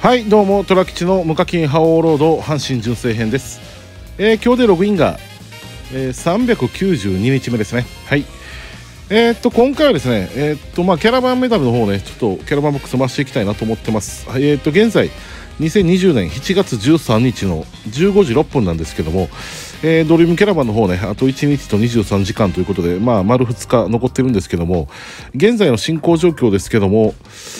はい、どうも虎吉の無課金覇王ロード阪神純正編です。今日でログインが、392日目ですね。はい。今回はですね、キャラバンメダルの方ね、ちょっとキャラバンボックス回していきたいなと思ってます。現在2020年7月13日の15時6分なんですけども、ドリームキャラバンの方ね、あと1日と23時間ということで、丸2日残ってるんですけども、現在の進行状況ですけども、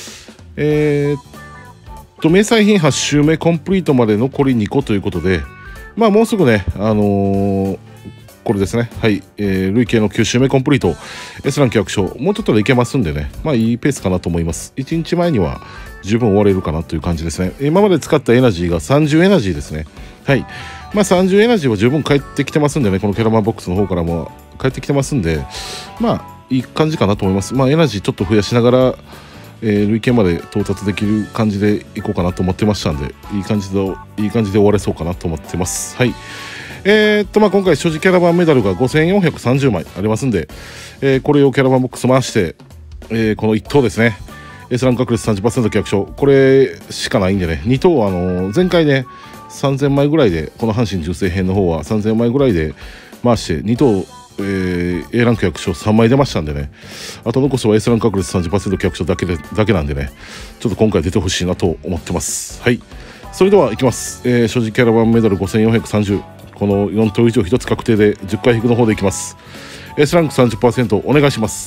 明細品8周目コンプリートまで残り2個ということで、もうすぐね、これですね、はい、累計の9周目コンプリート S ラン契約書、もうちょっとでいけますんでね、いいペースかなと思います。1日前には十分終われるかなという感じですね。今まで使ったエナジーが30エナジーですね。はい、30エナジーは十分返ってきてますんでね、このキャラバンボックスの方からも返ってきてますんで、いい感じかなと思います。エナジーちょっと増やしながら累計まで到達できる感じでいこうかなと思ってましたんで、いい感じで終われそうかなと思ってます。はい。今回所持キャラバンメダルが5430枚ありますんで、これをキャラバンボックス回して、この1等ですね、 S ラン確率 30% 契約書、これしかないんでね、2等は前回ね3000枚ぐらいで、この阪神純正編の方は3000枚ぐらいで回して2等A ランク契約書3枚出ましたんでね、あと残すは S ラン確率 30% 契約書だけなんでね、ちょっと今回出てほしいなと思ってます。はい、それではいきます。所持キャラバンメダル5430、この4等以上1つ確定で10回引くの方でいきます。 S ランク 30% お願いします。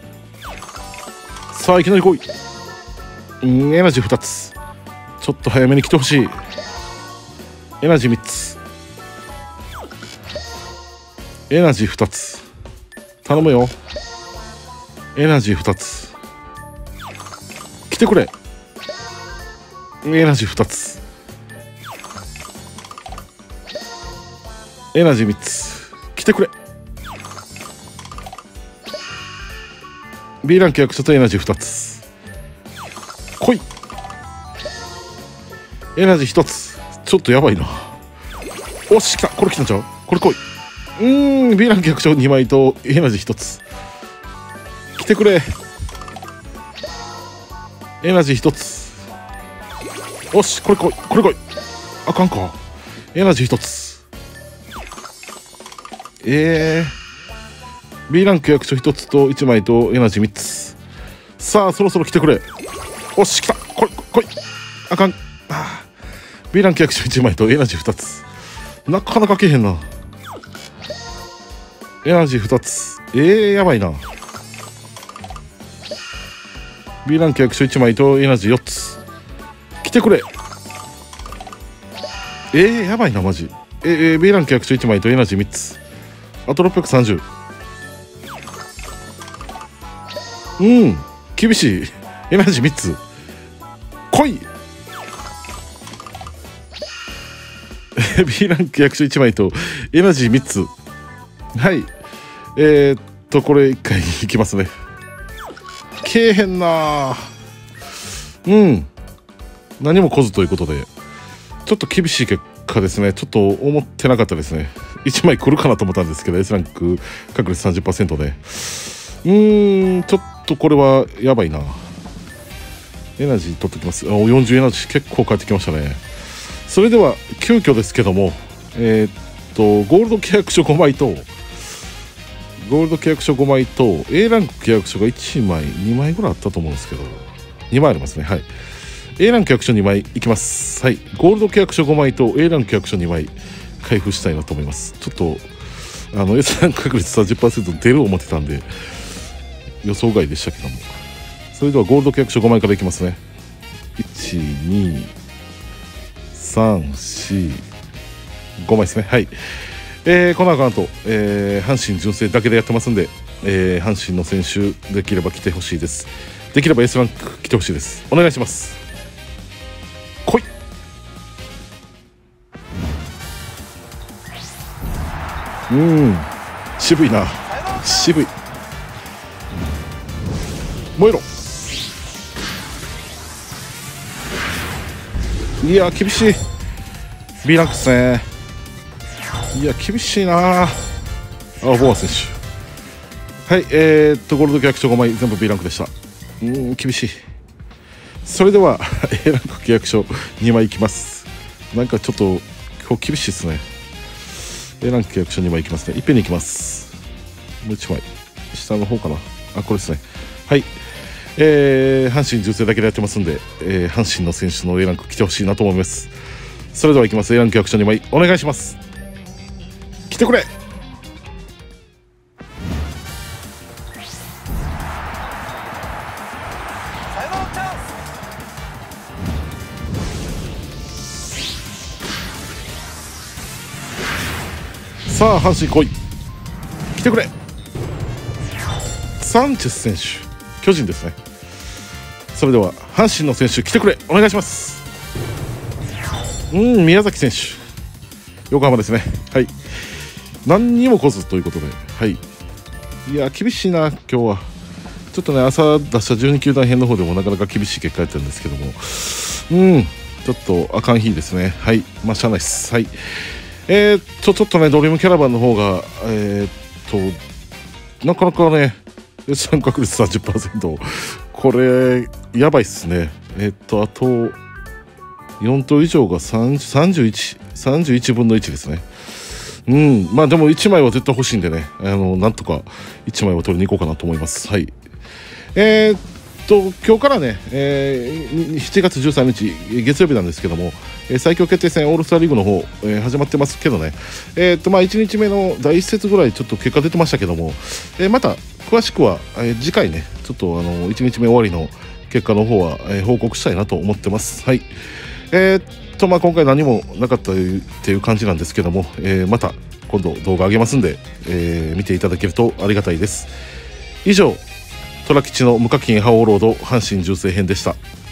さあいきなり来い。エナジー2つ、ちょっと早めに来てほしい。エナジー3つ、エナジー2つ頼むよ。エナジー2つ来てくれ。エナジー2つ、エナジー3つ来てくれ。 B ラン契約書とエナジー2つ来い。エナジー1つ、ちょっとやばいな。おし来た、これ来たんちゃう。これ来い。B ラン契約書2枚とエナジー1つ来てくれ。エナジー1つ、おしこれ来い、これ来い。あかんか。エナジー1つ、B ラン契約書1つと1枚とエナジー3つ。さあそろそろ来てくれ。おし来た、これ来い。あかん。B ラン契約書1枚とエナジー2つ、なかなか来へんな。エナジー2つ、やばいな。 B ラン契約書1枚とエナジー4つ来てくれ。やばいなマジ。B ラン契約書1枚とエナジー3つ、あと630。厳しい。エナジー3つ来い。B ラン契約書1枚とエナジー3つ。はい、これ1回いきますね。けえへんな。何も来ずということで、ちょっと厳しい結果ですね。ちょっと思ってなかったですね。1枚来るかなと思ったんですけど、 S ランク確率 30% で、ちょっとこれはやばいな。エナジー取ってきます。40エナジー結構返ってきましたね。それでは急遽ですけども、ゴールド契約書5枚とA ランク契約書が1枚2枚ぐらいあったと思うんですけど、2枚ありますね。はい、A ランク契約書2枚いきます。はい、ゴールド契約書5枚と A ランク契約書2枚開封したいなと思います。ちょっとS ランク確率 30% 出る思ってたんで予想外でしたけども、それではゴールド契約書5枚からいきますね。12345枚ですね。はい、このアカウント、阪神純正だけでやってますんで、阪神の選手できれば来てほしいです。できれば S ランク来てほしいです。お願いします。来い。渋いな、渋い。燃えろ。いや厳しい。 B ランクですね。いや厳しいな。ボア選手。はい、ゴールド契約書5枚全部 B ランクでした。厳しい。 それではA ランク契約書2枚いきます。なんかちょっと今日厳しいですね。A ランク契約書2枚いきますね。いっぺんにいきます。もう1枚下の方かな。あ、これですね。はい、阪神重生だけでやってますんで、阪神の選手の A ランク来てほしいなと思います。それではいきます。A ランク契約書2枚お願いします。来てくれ。さあ阪神来い、来てくれ。サンチェス選手、巨人ですね。それでは阪神の選手来てくれ、お願いします。宮崎選手、横浜ですね。はい、何にも来ずということで、はい、いや厳しいな今日は。ちょっとね、朝出した12球団編の方でもなかなか厳しい結果やってるんですけども、ちょっとあかん日ですね。はい、まあしゃあないです。はい、ちょっとね、ドリームキャラバンの方がなかなかね、参加確率 30%、 これやばいっすね。あと4頭以上が31分の1ですね。まあでも1枚は絶対欲しいんでね、なんとか1枚は取りに行こうかなと思います。はい、今日からね、7月13日月曜日なんですけども、最強決定戦オールスターリーグの方、始まってますけどね、まあ1日目の第1節ぐらいちょっと結果出てましたけども、また詳しくは、次回ね、ちょっと1日目終わりの結果の方は、報告したいなと思ってます。はい、まあ今回何もなかったっていう感じなんですけども、また今度動画上げますんで、見ていただけるとありがたいです。以上、虎吉の無課金覇王ロード阪神重生編でした。